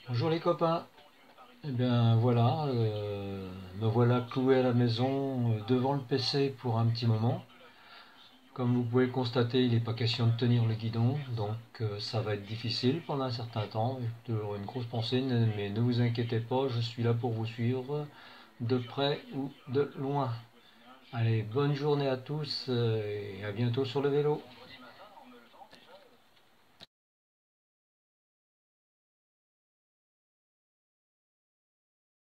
Bonjour les copains. Eh bien voilà, me voilà cloué à la maison devant le PC pour un petit moment. Comme vous pouvez le constater, il n'est pas question de tenir le guidon, donc ça va être difficile pendant un certain temps. J'ai toujours une grosse pensée, mais ne vous inquiétez pas, je suis là pour vous suivre de près ou de loin. Allez, bonne journée à tous et à bientôt sur le vélo.